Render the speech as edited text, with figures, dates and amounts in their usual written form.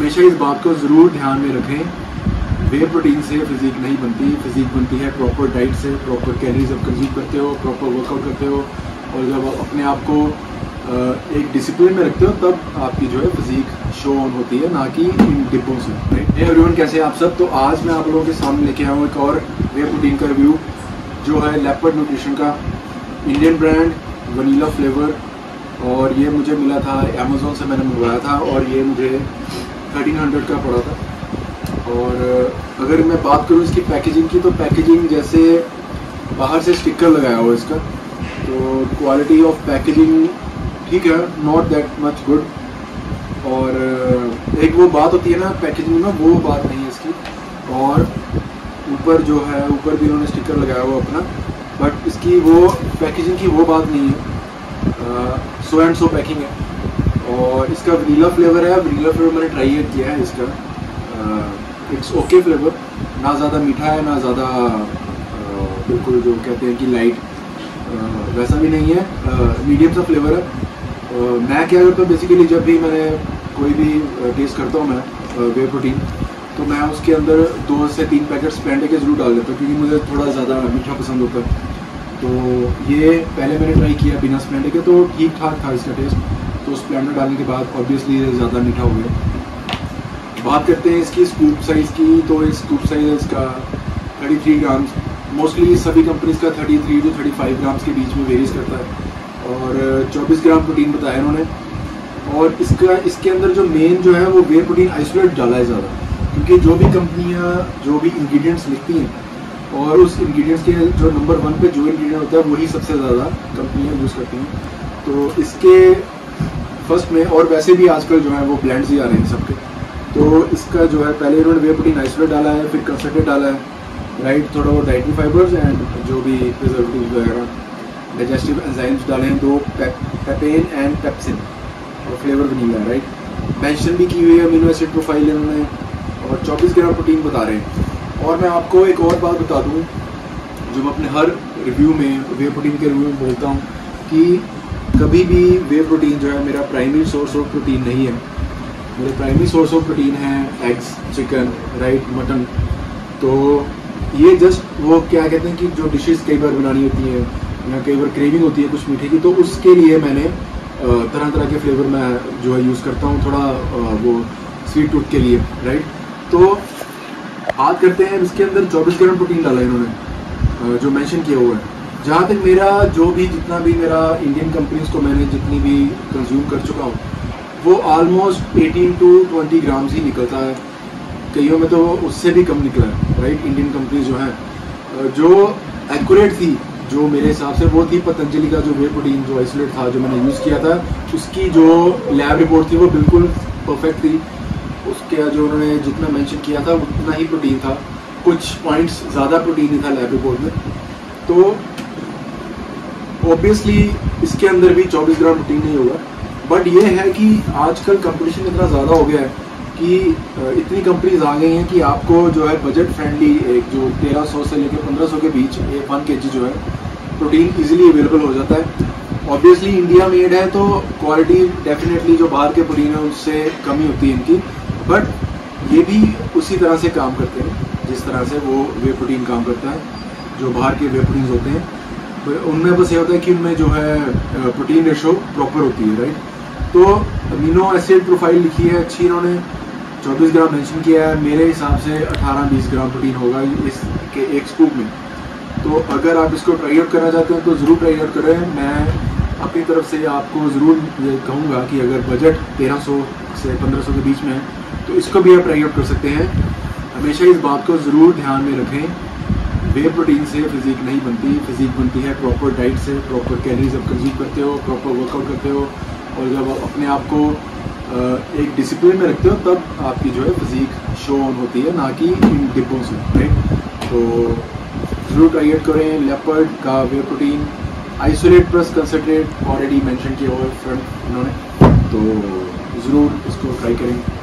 हमेशा इस बात को ज़रूर ध्यान में रखें, वे प्रोटीन से फिजिक नहीं बनती, फिजिक बनती है प्रॉपर डाइट से, प्रॉपर कैलोरीज आप कंज्यूम करते हो, प्रॉपर वर्कआउट करते हो, और जब आप अपने आप को एक डिसिप्लिन में रखते हो तब आपकी जो है फिजिक शो ऑन होती है, ना कि इन डिब्बों से। हे एवरीवन, कैसे हैं आप सब। तो आज मैं आप लोगों के सामने लेके आया हूँ एक और वे प्रोटीन का रिव्यू, जो है लेपर्ड न्यूट्रिशन का, इंडियन ब्रांड, वनीला फ्लेवर, और ये मुझे मिला था अमेज़ॉन से, मैंने मंगवाया था और ये मुझे 1300 का पड़ा था। और अगर मैं बात करूँ इसकी पैकेजिंग की, तो पैकेजिंग जैसे बाहर से स्टिकर लगाया हुआ इसका, तो क्वालिटी ऑफ पैकेजिंग ठीक है, नॉट दैट मच गुड। और एक वो बात होती है ना पैकेजिंग में, वो बात नहीं है इसकी। और ऊपर जो है, ऊपर भी उन्होंने स्टिकर लगाया हुआ अपना, बट इसकी वो पैकेजिंग की वो बात नहीं है। सो एंड सो पैकिंग है। और इसका वनीला फ्लेवर है, वनीला फ्लेवर मैंने ट्राई किया है इसका, इट्स ओके फ्लेवर, ना ज़्यादा मीठा है ना ज़्यादा बिल्कुल जो कहते हैं कि लाइट, वैसा भी नहीं है, मीडियम सा फ्लेवर है। मैं क्या करता हूँ बेसिकली, जब भी मैंने कोई भी टेस्ट करता हूँ मैं वे प्रोटीन, तो मैं उसके अंदर 2 से 3 पैकेट स्प्लेंडर के जरूर डाल देता हूँ, क्योंकि मुझे थोड़ा ज़्यादा मीठा पसंद होता है। तो ये पहले मैंने ट्राई किया बिना स्प्लेंडर के, तो ठीक ठाक था इसका टेस्ट। तो स्प्लेंडर डालने के बाद ऑब्वियसली ज़्यादा मीठा हो गया। बात करते हैं इसकी स्कूप साइज़ की, तो इस स्कूप साइज़ है इसका 33 ग्राम्स। मोस्टली सभी कंपनीज का 33 to 35 ग्राम्स के बीच में वेरीज करता है, और 24 ग्राम प्रोटीन बताया इन्होंने। और इसके अंदर जो मेन जो है वो वे प्रोटीन आइसोलेट डाला है ज़्यादा, क्योंकि जो भी कंपनियाँ जो भी इंग्रेडिएंट्स लिखती हैं, और उस इंग्रेडिएंट्स के जो नंबर 1 पे जो इंग्रेडिएंट होता है वही सबसे ज़्यादा कंपनियाँ यूज़ करती हैं। तो इसके फर्स्ट में, और वैसे भी आजकल जो है वो ब्लेंड्स ही आ रहे हैं सबके, तो इसका जो है पहले इन्होंने वे प्रोटीन आइसोलेट डाला है, फिर कंसंट्रेट डाला है, राइट, थोड़ा बहुत डाइटरी फाइबर्स एंड जो भी प्रिजर्वेटिव्स वगैरह, डाइजेस्टिव एंजाइम्स डाले हैं 2, पेपेन एंड पेप्सिन, और फ्लेवर वनीला, राइट। मेंशन भी की हुई है अमीनो एसिड प्रोफाइल इन्होंने, और 24 ग्राम प्रोटीन बता रहे हैं। और मैं आपको एक और बात बता दूं, जो मैं अपने हर रिव्यू में, वे प्रोटीन के रिव्यू में बोलता हूं, कि कभी भी वे प्रोटीन जो है मेरा प्राइमरी सोर्स ऑफ प्रोटीन नहीं है। मेरे प्राइमरी सोर्स ऑफ प्रोटीन है एग्स, चिकन, राइट, मटन। तो ये जस्ट वो क्या कहते हैं कि जो डिशेस कई बार बनानी होती है, या कई बार क्रेविंग होती है कुछ मीठे की, तो उसके लिए मैंने तरह तरह के फ्लेवर मैं जो है यूज़ करता हूँ, थोड़ा वो स्वीट टूथ के लिए, राइट। तो बात करते हैं इसके अंदर 24 ग्राम प्रोटीन डाला है इन्होंने, जो मेंशन किया हुआ है। जहाँ तक मेरा जो भी जितना भी मेरा इंडियन कंपनीज को मैंने जितनी भी कंज्यूम कर चुका हूँ, वो ऑलमोस्ट 18 to 20 ग्राम्स ही निकलता है, कईयों में तो उससे भी कम निकला है, राइट। इंडियन कंपनीज जो है जो एक्यूरेट थी, जो मेरे हिसाब से वो थी पतंजलि का जो वे प्रोटीन जो आइसोलेट था, जो मैंने यूज़ किया था, उसकी जो लैब रिपोर्ट थी वो बिल्कुल परफेक्ट थी। उसके जो उन्होंने जितना मेंशन किया था उतना ही प्रोटीन था, कुछ पॉइंट्स ज़्यादा प्रोटीन ही था लैब रिपोर्ट में। तो ऑब्वियसली इसके अंदर भी 24 ग्राम प्रोटीन नहीं होगा, बट ये है कि आजकल कंपटीशन इतना ज़्यादा हो गया है कि इतनी कंपनीज आ गई हैं कि आपको जो है बजट फ्रेंडली, एक जो 1300 से लेकर 1500 के बीच 1 kg जो है प्रोटीन इजीली अवेलेबल हो जाता है। ऑब्वियसली इंडिया मेड है, तो क्वालिटी डेफिनेटली जो बाहर के प्रोटीन है उससे कमी होती है इनकी, बट ये भी उसी तरह से काम करते हैं जिस तरह से वो वे प्रोटीन काम करता है, जो बाहर के वे प्रोटीन होते हैं। तो उनमें बस ये होता है कि उनमें जो है प्रोटीन रेशो प्रॉपर होती है, राइट। तो अमीनो एसिड प्रोफाइल लिखी है अच्छी इन्होंने, 24 ग्राम मेंशन किया है, मेरे हिसाब से 18-20 ग्राम प्रोटीन होगा इसके एक स्कूप में। तो अगर आप इसको ट्राई आउट करना चाहते हैं तो ज़रूर ट्राई आउट करें। मैं अपनी तरफ से आपको ज़रूर ये कहूँगा कि अगर बजट 1300 से 1500 के बीच में है तो इसको भी आप ट्राई आउट कर सकते हैं। हमेशा इस बात को ज़रूर ध्यान में रखें, वे प्रोटीन से फिजिक नहीं बनती, फिजिक बनती है प्रॉपर डाइट से, प्रॉपर कैलोरीज आप कंज्यूम करते हो, प्रॉपर वर्कआउट करते हो, और जब आप अपने आप को एक डिसिप्लिन में रखते हो तब आपकी जो है फिजिक शो ऑन होती है, ना कि इन डिब्बों से, राइट। तो ज़रूर ट्राई आउट करें लेपर्ड का whey protein isolate plus concentrate, already mention किया हुआ है फ्रंट इन्होंने, तो ज़रूर इसको ट्राई करें।